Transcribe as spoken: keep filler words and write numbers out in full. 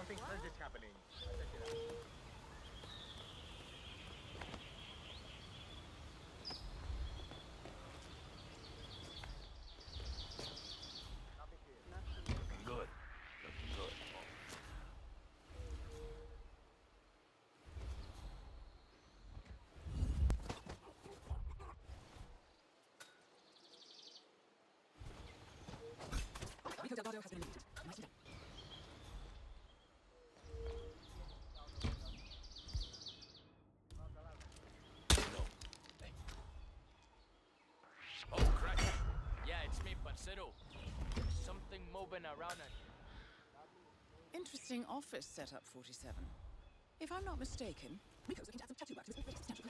something strange is happening. I check it out. Nothing here. Looking good. Looking good. Rico Delgado has been eliminated. Nicely done. No. Hey. Oh, crap. Yeah, it's me, parcero. There's something moving around in here. Interesting office setup, forty-seven. If I'm not mistaken, Rico's looking to add some tattoo work to his latest potential.